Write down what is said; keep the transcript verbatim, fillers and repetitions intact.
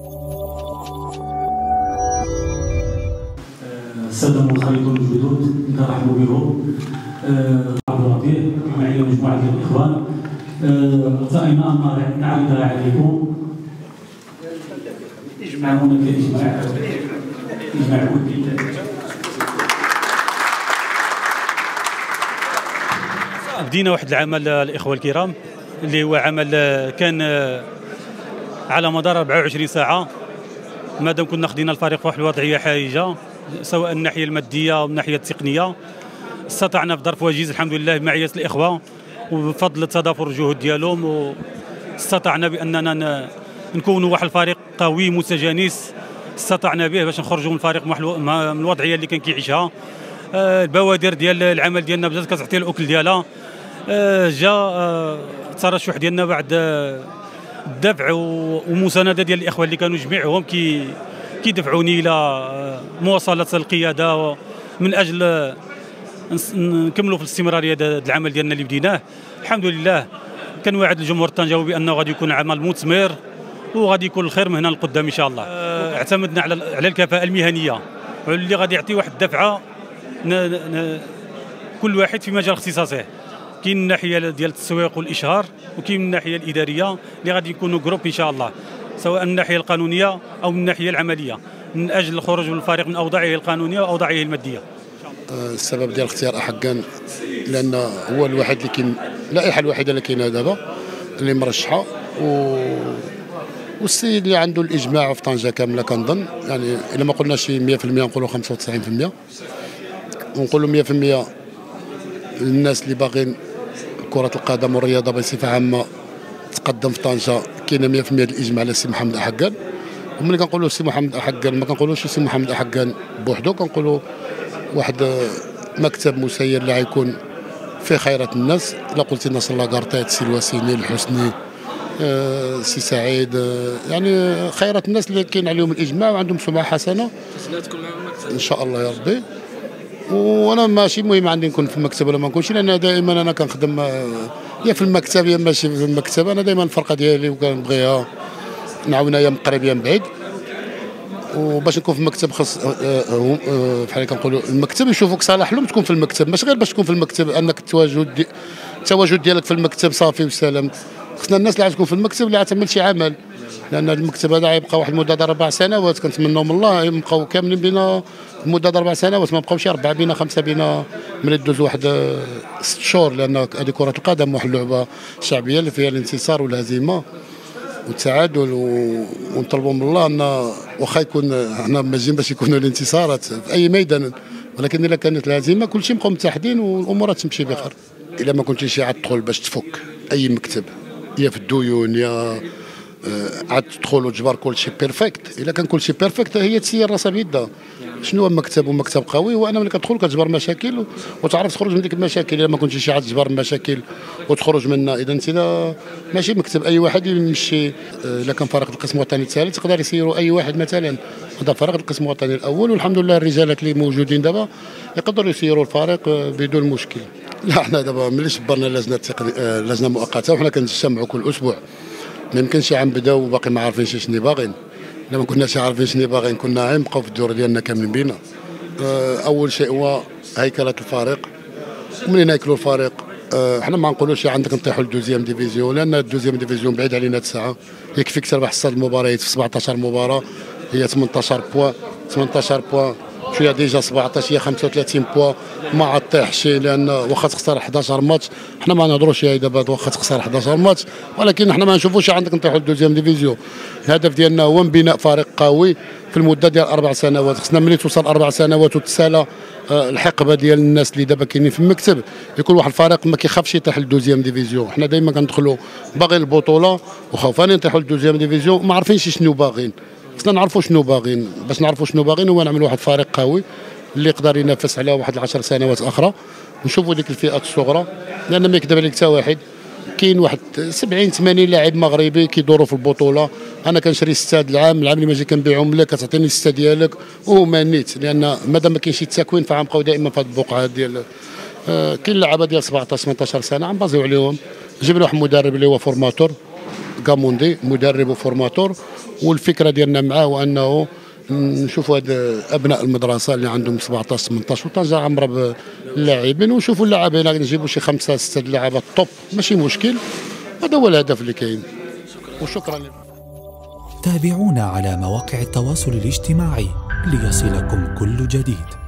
الساده المنخرطون الجدد نرحبوا بهم. عبد اللطيف معي مجموعه ديال الاخوان. ارتئينا ان نعرض عليكم اجماع هناك اجماع اجماع ودي. بدينا واحد العمل الاخوه الكرام اللي هو عمل كان على مدار أربعة وعشرين ساعه. مادام كنا خدينا الفريق في واحد الوضعيه حرجه سواء الناحيه الماديه او الناحيه التقنيه، استطعنا في ظرف وجيز الحمد لله بمعيه الاخوه وبفضل تضافر الجهود ديالهم، واستطعنا باننا نكونوا واحد الفريق قوي متجانس استطعنا به باش نخرجوا من الفريق من الوضعيه اللي كان كيعيشها. البوادر ديال العمل ديالنا بدات كتعطي الاكل ديالها. جا الترشح ديالنا بعد الدفع ومسانده ديال الاخوه اللي كانوا جميعهم كي كيدفعوني الى مواصله القياده من اجل نكملوا في الاستمراريه ديال العمل ديالنا اللي بديناه. الحمد لله كنوعد الجمهور الطنجاوي بانه غادي يكون عمل مثمر وغادي يكون الخير من هنا لقدام ان شاء الله. اعتمدنا على على الكفاءه المهنيه واللي غادي يعطي واحد الدفعه كل واحد في مجال اختصاصه. كاين من الناحيه ديال التسويق والاشهار، وكاين من الناحيه الاداريه اللي غادي يكونوا جروب ان شاء الله، سواء من الناحيه القانونيه او من الناحيه العمليه، من اجل الخروج من الفريق من اوضاعه القانونيه واوضاعه الماديه. السبب ديال اختيار أحقان لان هو الواحد اللي كاين اللائحه الوحيده اللي كاينه دابا اللي مرشحه، و والسيد اللي عنده الاجماع في طنجه كامله كنظن، يعني الا ما قلناش مية في المية نقولوا خمسة وتسعين في المية، ونقولوا مية في المية الناس اللي باغيين كرة القدم والرياضة بصفة عامة تقدم في طنجة. كاينه مية في المية الاجماع على السي محمد أحقان. وملي كنقولوا السي محمد أحقان ما كنقولوش السي محمد أحقان بوحدو، كنقولوا واحد مكتب مسير اللي غيكون فيه خيرات الناس. الا قلتي ناصر لاكارتيت، السي الوسيني، الحسني، آه، سي سعيد، آه، يعني خيرات الناس اللي كاين عليهم الاجماع وعندهم سمعه حسنه ان شاء الله يا ربي. وانا ماشي مهم عندي نكون في المكتب ولا ما نكونش، لان دائما انا كنخدم يا في المكتب يا ماشي في المكتب. انا دائما الفرقه ديالي وكنبغيها نعاونها يا من قريب يا من بعيد، وباش نكون في المكتب خاص بحال كنقولوا المكتب يشوفوك صالح لهم تكون في المكتب، ماشي غير باش تكون في المكتب انك التواجد دي التواجد ديالك في المكتب صافي وسلام. خصنا الناس اللي غتكون في المكتب اللي غتعمل شي عمل، لان المكتب هذا غيبقى واحد المده ديال اربع سنوات. كنتمنوا من الله يبقاو كاملين بينا المده ديال اربع سنوات، ما بقاوش اربعه بينا خمسه بينا ملي دوز واحد ست شهور، لان هذه كره القدم واحد اللعبه شعبيه اللي فيها الانتصار والهزيمه والتعادل، ونطلبوا من الله ان واخا يكون حنا ماجيين باش يكونوا الانتصارات في اي ميدان، ولكن الا كانت الهزيمه كلشي نبقاو متحدين والامور تمشي بخير. الا ما كنتيش عاد تدخل باش تفك اي مكتب يا في الديون يا عاد تدخل وتجبر كلشي بيرفكت. الا كان كلشي بيرفكت هي تسير راسها بيدها. شنو هو مكتب ومكتب قوي؟ وانا ملي كتدخل كتجبر مشاكل وتعرف تخرج من ديك المشاكل. الا ما كنتيش عاد تجبر المشاكل وتخرج منها، اذا انت ماشي مكتب اي واحد يمشي. الا كان فريق القسم الوطني الثالث يقدر يسيروا اي واحد، مثلا هذا فريق القسم الوطني الاول، والحمد لله الرجالات اللي موجودين دابا يقدروا يسيروا الفريق بدون مشكل. لا حنا دابا ملي شبرنا اللجنه التقنيه اللجنه المؤقته وحنا كنجتمعوا كل اسبوع، ما يمكنش غنبداو وباقي ما عارفينش شنو باغيين. الا ما كناش عارفين شنو باغيين كنا غنبقاو في الدور ديالنا كاملين بينا. اول شيء هو هيكله الفريق، ومنين ناكلوا الفريق حنا ما نقولوش عندك نطيحوا للدوزيام ديفيزيون، لان الدوزيام ديفيزيون بعيد علينا تسعه. يكفيك تربح ست المباريات في سبعطاش مباراه، هي ثمنطاش بوان ثمنطاش بوان شويه ديجا سبعطاش هي خمسة وثلاثين بوان. ما عطيحش لان واخا تخسر حداش ماتش، حنا ما نهضروش هي دابا واخا تخسر حداش ماتش، ولكن حنا ما نشوفوش عندك نطيحوا للدوزيام ديفيزيون. الهدف ديالنا هو بناء فريق قوي في المده ديال اربع سنوات. خصنا ملي توصل اربع سنوات وتسالى الحقبه ديال الناس اللي دابا كاينين في المكتب، يكون واحد الفريق ما كيخافش يطيح للدوزيام ديفيزيون. حنا دائما كندخلوا باغيين البطوله وخاوفين نطيحوا للدوزيام ديفيزيون، ما عارفينش شنو باغيين. خصنا نعرفوا شنو باغيين، باش نعرفوا شنو باغيين هو نعملوا واحد الفريق قوي اللي يقدر ينافس على واحد العشر سنوات اخرى. نشوفوا ديك الفئات الصغرى، لان ما يكذب عليك حتى واحد كاين واحد سبعين ثمانين لاعب مغربي كيدوروا في البطوله. انا كنشري ستاد العام العام اللي ماجي كنبيعهم لك كتعطيني السته ديالك وهما نيت، لان مادام ما كاينش شي تكوين فغنبقاو دائما في هذه البقعه ديال آه كاين لعابه ديال سبعطاش ثمنطاش سنه غنبازيو عليهم. جبنا واحد المدرب اللي هو فورماتور كاموندي مدرب وفورماتور، والفكره ديالنا معاه هو انه نشوفوا هاد ابناء المدرسه اللي عندهم سبعطاش ثمنطاش وطنجه عامره باللاعبين، ونشوفوا اللاعبين نجيبوا شي خمسه سته لعابه توب ماشي مشكل. هذا هو الهدف اللي كاين. وشكرا. تابعونا على مواقع التواصل الاجتماعي ليصلكم كل جديد.